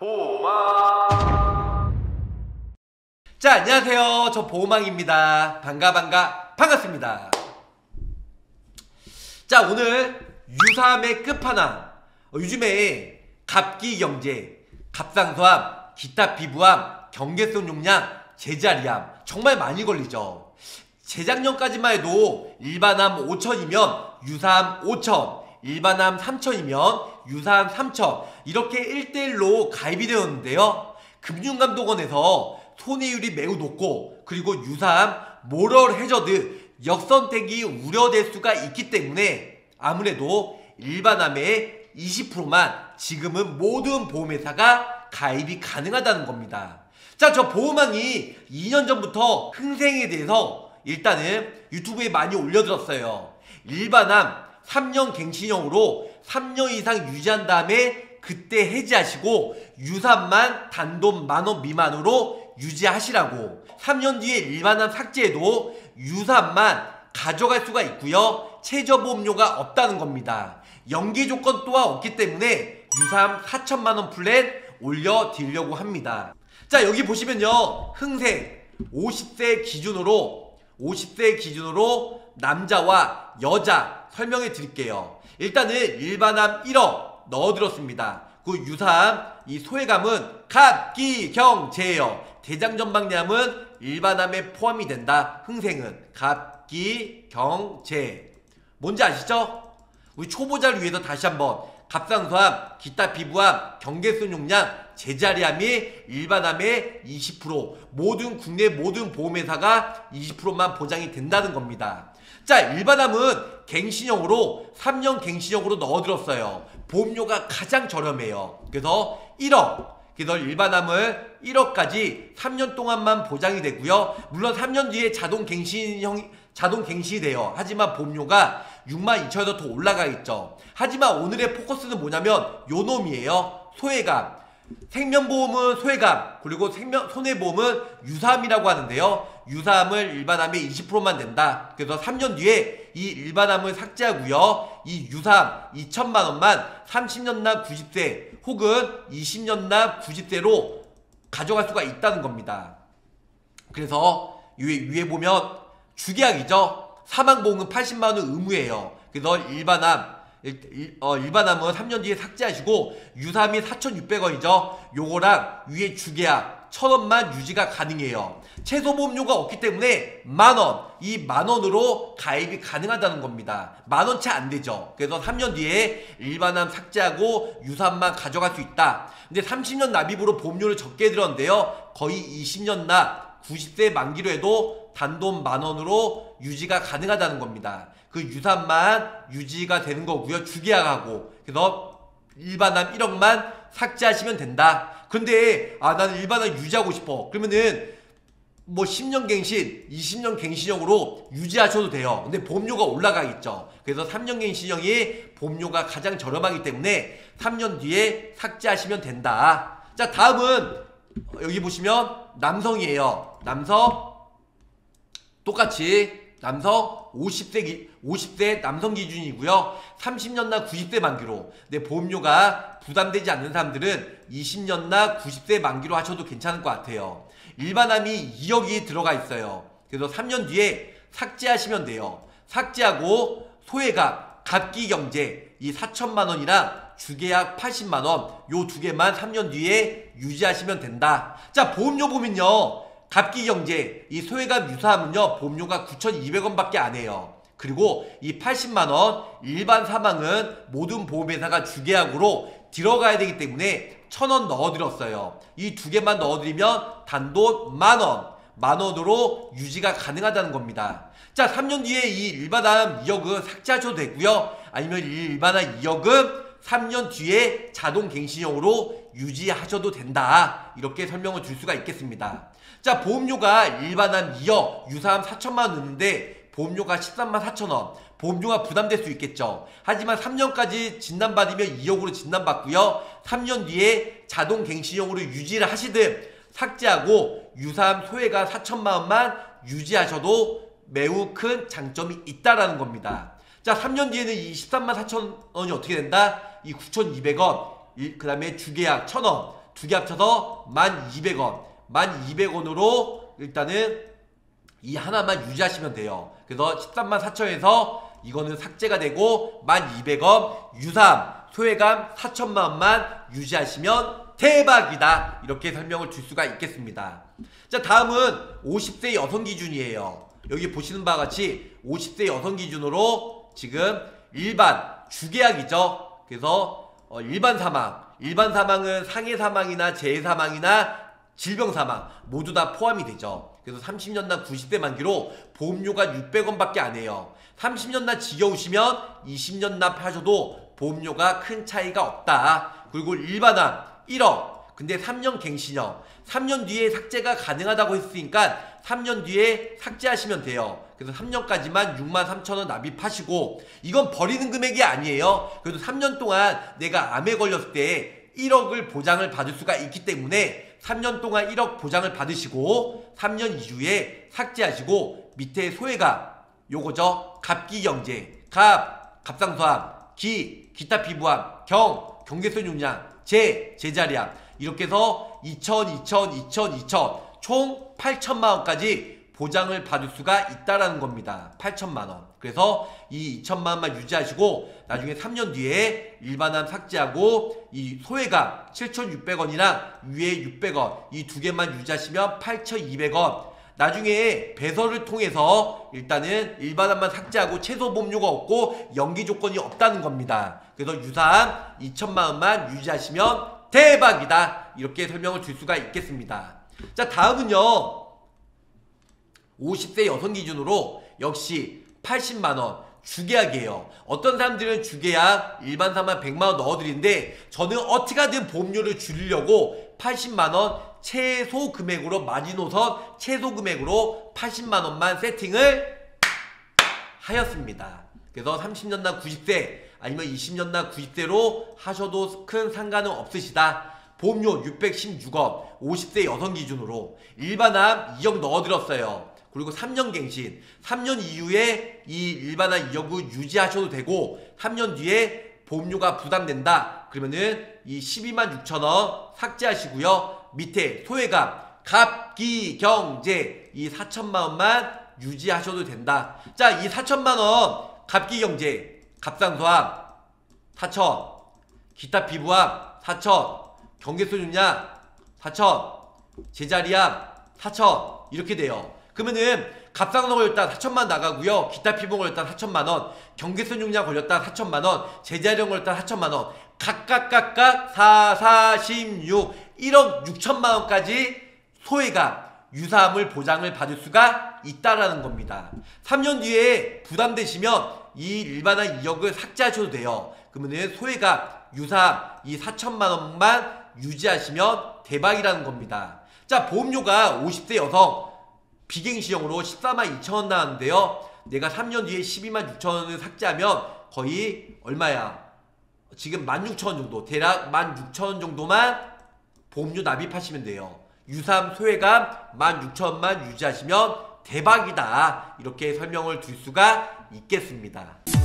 보호망. 자, 안녕하세요. 저 보호망입니다. 반갑습니다. 자, 오늘 유삼의 끝판왕, 요즘에 갑기경제, 갑상선암, 기타 피부암, 경계성 용량, 제자리암 정말 많이 걸리죠. 재작년까지만 해도 일반암 5천이면 유삼 5천, 일반암 3천이면 유삼 3천 이렇게 1대1로 가입이 되었는데요. 금융감독원에서 손해율이 매우 높고 그리고 유삼, 모럴 해저드, 역선택이 우려될 수가 있기 때문에 아무래도 일반암의 20%만 지금은 모든 보험회사가 가입이 가능하다는 겁니다. 자, 저 보호망이 2년 전부터 흥생에 대해서 일단은 유튜브에 많이 올려들었어요. 일반암 3년 갱신형으로 3년 이상 유지한 다음에 그때 해지하시고 유삼만 단돈 10,000원 미만으로 유지하시라고. 3년 뒤에 일반암 삭제해도 유삼만 가져갈 수가 있고요. 최저보험료가 없다는 겁니다. 연기 조건 또한 없기 때문에 유삼 4천만원 플랜 올려드리려고 합니다. 자, 여기 보시면요, 흥생 50세 기준으로 남자와 여자 설명해 드릴게요. 일단은 일반암 1억 넣어들었습니다. 그 유삼, 이 소외감은 갑기경제예요. 대장전방암은 일반암에 포함이 된다. 흥생은 갑기경제. 뭔지 아시죠? 우리 초보자를 위해서 다시 한번 갑상선암, 기타 피부암, 경계성 용량, 제자리암이 일반암의 20%, 모든 보험회사가 20%만 보장이 된다는 겁니다. 자, 일반암은 갱신형으로 3년 갱신형으로 넣어들었어요. 보험료가 가장 저렴해요. 그래서 1억, 그래서 일반암을 1억까지 3년 동안만 보장이 되고요. 물론 3년 뒤에 자동 갱신이 돼요. 하지만 보험료가 62,000원에서 더 올라가겠죠. 하지만 오늘의 포커스는 뭐냐면 요 놈이에요. 소외감. 생명보험은 소외감, 그리고 손해보험은 유삼이라고 하는데요. 유삼을 일반암의 20%만 된다. 그래서 3년 뒤에 이 일반암을 삭제하고요. 이 유삼 2천만원만 30년 납 90세 혹은 20년 납 90세로 가져갈 수가 있다는 겁니다. 그래서 위에 보면 주계약이죠. 사망보험은 80만원 의무예요. 그래서 일반암은 3년 뒤에 삭제하시고 유삼이 4,600원이죠. 요거랑 위에 주계약 1,000원만 유지가 가능해요. 최소보험료가 없기 때문에 만원, 이 만원으로 가입이 가능하다는 겁니다. 만원 채 안되죠. 그래서 3년 뒤에 일반암 삭제하고 유삼만 가져갈 수 있다. 근데 30년 납입으로 보험료를 적게 들었는데요. 거의 20년 납 90세 만기로 해도 단돈 만원으로 유지가 가능하다는 겁니다. 그 유삼만 유지가 되는 거고요. 주계약하고. 그래서 일반암 1억만 삭제하시면 된다. 근데 나는 일반암 유지하고 싶어. 그러면은 뭐 10년 갱신, 20년 갱신형으로 유지하셔도 돼요. 근데 보험료가 올라가겠죠. 그래서 3년 갱신형이 보험료가 가장 저렴하기 때문에 3년 뒤에 삭제하시면 된다. 자, 다음은 여기 보시면 남성이에요. 남성 똑같이 남성 50세 남성 기준이고요. 30년 나 90세 만기로. 근데 보험료가 부담되지 않는 사람들은 20년 나 90세 만기로 하셔도 괜찮을 것 같아요. 일반암이 2억이 들어가 있어요. 그래서 3년 뒤에 삭제하시면 돼요. 삭제하고 소외감, 갑기경제 이 4천만원이랑 주계약 80만원 요 두 개만 3년 뒤에 유지하시면 된다. 자, 보험료 보면요, 갑기경제, 이 소외감 유사하면요 보험료가 9,200원 밖에 안 해요. 그리고 이 80만원 일반 사망은 모든 보험회사가 주계약으로 들어가야 되기 때문에 1,000원 넣어드렸어요. 이 두 개만 넣어드리면 단돈 만원으로 유지가 가능하다는 겁니다. 자, 3년 뒤에 이 일반암 2억은 삭제하셔도 되고요. 아니면 이 일반암 2억은 3년 뒤에 자동 갱신형으로 유지하셔도 된다. 이렇게 설명을 줄 수가 있겠습니다. 자, 보험료가 일반암 2억, 유사암 4천만원 넣는데 보험료가 134,000원. 보험료가 부담될 수 있겠죠. 하지만 3년까지 진단받으면 2억으로 진단받고요. 3년 뒤에 자동 갱신형으로 유지를 하시든 삭제하고 유사암 소외가 4천만원만 유지하셔도 매우 큰 장점이 있다라는 겁니다. 자, 3년 뒤에는 이 134,000원이 어떻게 된다? 이 9,200원, 그 다음에 주계약 1,000원 두 개 합쳐서 1200원. 1200원으로 일단은 이 하나만 유지하시면 돼요. 그래서 134,000원에서 이거는 삭제가 되고 1200원 유삼 소외감 4천만원만 유지하시면 대박이다. 이렇게 설명을 줄 수가 있겠습니다. 자, 다음은 50세 여성 기준이에요. 여기 보시는 바와 같이 50세 여성 기준으로 지금 일반 주계약이죠. 그래서 일반 사망은 상해 사망이나 재해 사망이나 질병 사망 모두 다 포함이 되죠. 그래서 30년당 90세 만기로 보험료가 600원밖에 안 해요. 30년당 지겨우시면 20년 납하셔도 보험료가 큰 차이가 없다. 그리고 일반암 1억. 근데 3년 갱신형 3년 뒤에 삭제가 가능하다고 했으니까 3년 뒤에 삭제하시면 돼요. 그래서 3년까지만 63,000원 납입하시고 이건 버리는 금액이 아니에요. 그래도 3년 동안 내가 암에 걸렸을 때 1억을 보장을 받을 수가 있기 때문에 3년 동안 1억 보장을 받으시고 3년 이후에 삭제하시고 밑에 소외감 요거죠. 갑기경제 갑상선암 기타 피부암 경계선 용량 제자리암 이렇게 해서 2000 총 8천만원까지 보장을 받을 수가 있다라는 겁니다. 8천만원. 그래서 이 2천만원만 유지하시고 나중에 3년 뒤에 일반암 삭제하고 이 소외감 7,600원이랑 위에 600원 이 두 개만 유지하시면 8,200원. 나중에 배설을 통해서 일단은 일반암만 삭제하고 최소 보험료가 없고 연기 조건이 없다는 겁니다. 그래서 유사암 2천만원만 유지하시면 대박이다. 이렇게 설명을 줄 수가 있겠습니다. 자, 다음은요 50세 여성 기준으로 역시 80만원 주계약이에요. 어떤 사람들은 주계약 일반 사만 100만원 넣어드리는데 저는 어떻게 하든 보험료를 줄이려고 80만원 최소 금액으로 마지노선 최소 금액으로 80만원만 세팅을 하였습니다. 그래서 30년당 90세 아니면 20년당 90세로 하셔도 큰 상관은 없으시다. 보험료 616원 50세 여성 기준으로 일반암 2억 넣어드렸어요. 그리고 3년 갱신 3년 이후에 이 일반암 2억을 유지하셔도 되고 3년 뒤에 보험료가 부담된다 그러면은 이 126,000원 삭제하시고요. 밑에 소외감 갑기경제 이 4천만원만 유지하셔도 된다. 자, 이 4천만원 갑기경제 갑상선암 4천 기타 피부암 4천 경계선 용량 4천 제자리암 4천 이렇게 돼요. 그러면은 갑상선 걸렸다 4천만 나가고요. 기타 피부 걸렸다 4천만원 경계선 용량 걸렸다 4천만원 제자리암 걸렸다 4천만원 각각 4, 16 1억 6천만원까지 소외감 유사암을 보장을 받을 수가 있다라는 겁니다. 3년 뒤에 부담되시면 이 일반암 2억을 삭제하셔도 돼요. 그러면 소외감 유사암 이 4천만원만 유지하시면 대박이라는 겁니다. 자, 보험료가 50세 여성 비갱신형으로 142,000원 나왔는데요. 내가 3년 뒤에 126,000원을 삭제하면 거의 얼마야? 지금 16,000원 정도 대략 16,000원 정도만 보험료 납입하시면 돼요. 유삼 소외감 16,000원만 유지하시면 대박이다. 이렇게 설명을 드릴 수가 있겠습니다.